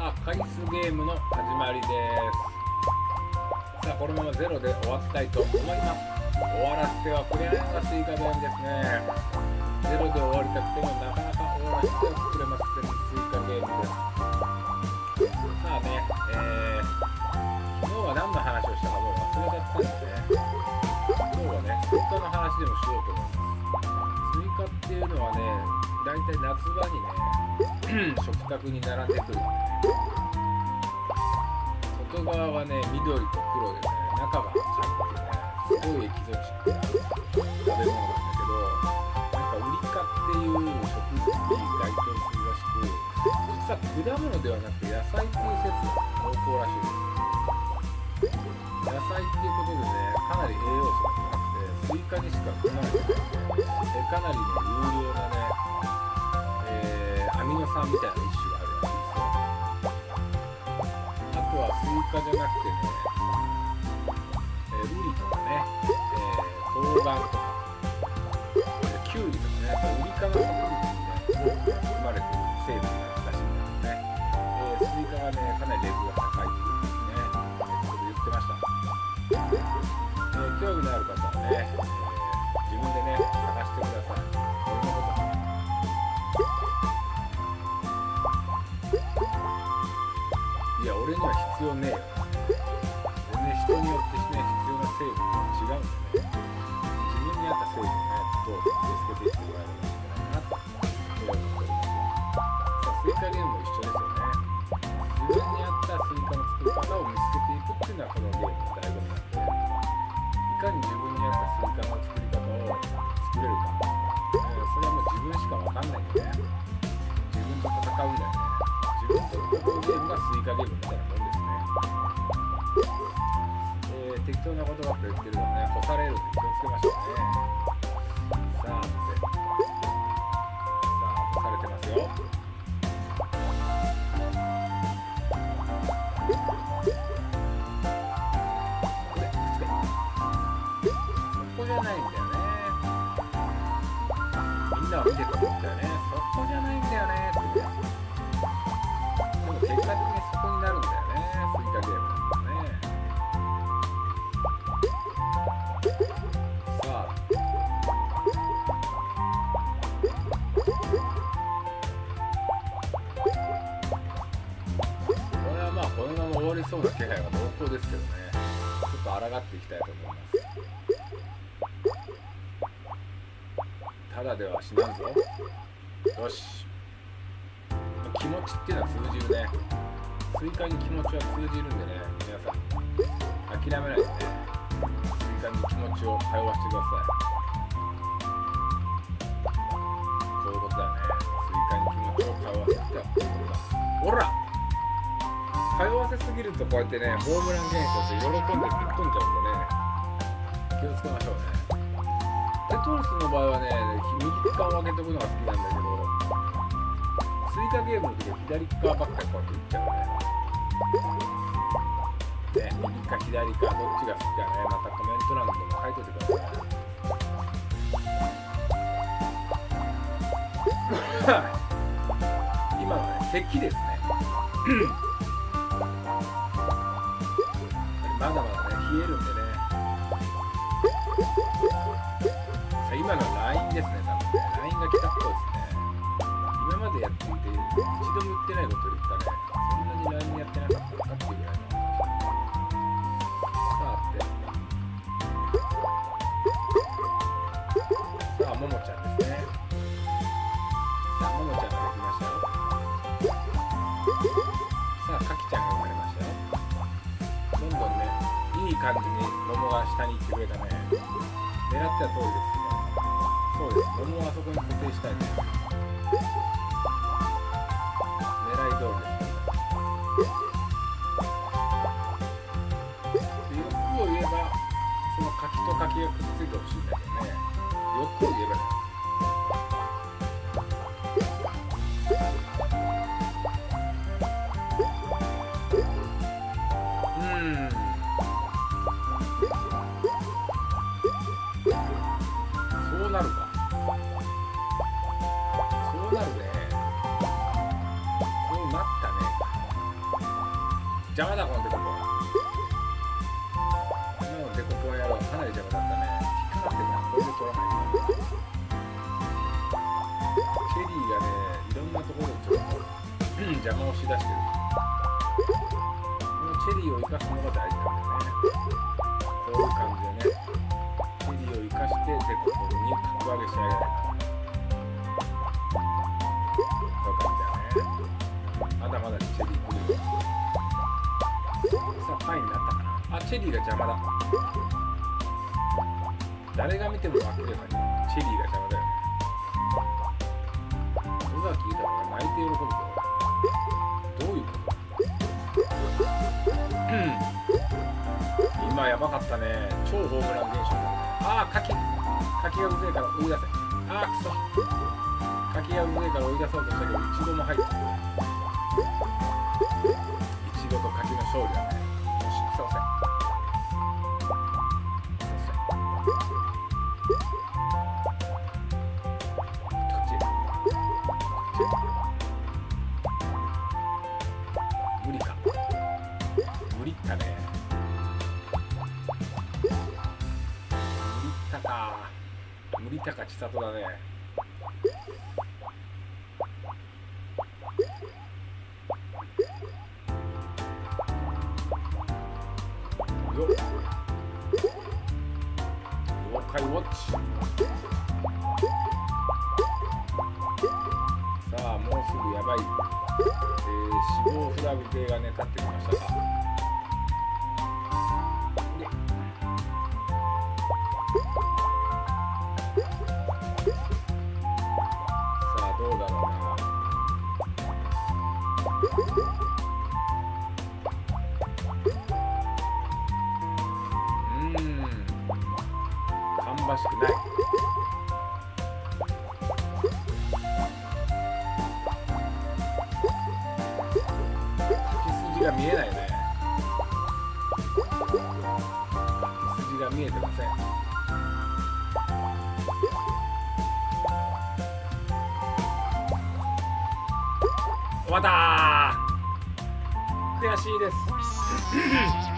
さあ、回数ゲームの始まりです。さあ、このまま0で終わったいと思います。終わらせてはくれないのがスイカゲームですね。0で終わりたくてもなかなか終わらせてはくれません。スイカゲームです。さあね、昨日は何の話をしたかもう忘れちゃったんでね、今日はね、スイカの話でもしようと思います。スイカっていうのはね、だいたい夏場にね食卓に並んでくる、外側はね緑と黒でね、中が赤っていうね、すごいエキゾチックな食べ物なんだけど、なんかウリ科っていう植物に該当するらしく、実は果物ではなく野菜っていう説が濃厚らしいです。野菜っていうことでね、かなり栄養素が高くて、スイカにしか含まれてないので、かなりね有料なねアミノ酸みたいな一種があるらしいですよ。あとはスイカじゃなくてね、ウリとかね、冬瓜とか、キュウリとかね、ウリ科の植物にね、多く含まれている成分らしいんですね。スイカがね、かなりレベルが高いっていうね、こと言ってました。興味のある方はね、自分でね、探してください。いや、俺には必要ねえよ。全然人によってね、必要な成分が違うんでね、自分に合った成分をね、どうぞ見つけていってもらえればいいんじゃないかなと思っております。さあ、スイカゲームも一緒ですよね。自分に合ったスイカの作り方を見つけていくっていうのはこのゲームの醍醐味なんで、いかに自分に合ったスイカの作り方を作れるか、それはもう自分しか分かんないんでね、自分と戦うんだよね。自分と戦うゲームがスイカゲームみたいなもんですね。適当なことばっか言ってるのね、干されるんで気をつけましょうね。さあ、干されてますよ。そこじゃないんだよね。みんなは見てたと思ったよね。そこじゃないんだよねって。でも結果的にそこになるんだよね、スイカゲームなんだね。さあ、これはまあこのまま終わりそうな気配は濃厚ですけどね、ちょっと抗っていきたいと思います。ただでは死なんぞ。よし、気持ちっていうのは通じるね。スイカに気持ちは通じるんでね、皆さん諦めないでね、スイカに気持ちを通わせてください。そういうことだね。スイカに気持ちを通わせてはこういうことだ。ほら、通わせすぎるとこうやってね、ホームラン現象して喜んで吹っ飛んじゃうんでね、気をつけましょうね。テトリスの場合はね、右側を上げとくのが好きなんだけど、スイカゲームの時は左側ばっかりこうやって打っちゃうね。右か左かどっちが好きかね、またコメント欄でも書いといてください。今のはね、咳ですね。まだまだね、冷えるんでね。さあ、今のは LINE ですね、多分ね。LINE が来たっぽいですね。今までやっていて、一度も言ってないことを言ったね。そんなに LINE やってなかったのかっていうぐらいの話。さあ、ももちゃんですね。さあ、ももちゃんができましたよ。さあ、かきちゃんが生まれましたよ。どんどんね、いい感じに桃が下に行ってくれたね。狙ってた通りですけど。そうです。桃をあそこに固定したいね。狙い通りです。で、欲を言えば、その柿と柿がくっついてほしいんだけどね。欲を言えばね。そうなるか。そうなるね。そうなったね。 邪魔だこのデコポン。このデコポン野郎かなり邪魔だったね。引っかかってるな。これで取らないと。チェリーがね、いろんなところでちょっと邪魔をしだしてる。このチェリーを生かすのが大事なんだよね。こういう感じでね、チェリーを生かしてデコポンに格上げしてあげないと。こういう感じだね。まだまだチェリー来るよ。さあ、パイになったかな。あ、チェリーが邪魔だ。誰が見ても明らかにチェリーが邪魔だよね。尾崎豊が泣いて喜ぶぞ。どういうこと？今やばかったね。超ホームラン現象だね。ああ、柿がうぜえから追い出せ。ああ、くそ。柿がうぜえから追い出そうとしたけど、イチゴも入ってる。イチゴと柿の勝利だね。よし、すいません。無理か。無理ったね。無理たか千里だね。よっ。妖怪ウォッチ。さあ、もうすぐやばい。死亡フラグ系がね、立ってきましたか。さあ、どうだろうな。芳しくない。書き筋が見えないね。書き筋が見えてません。終わったー。悔しいです。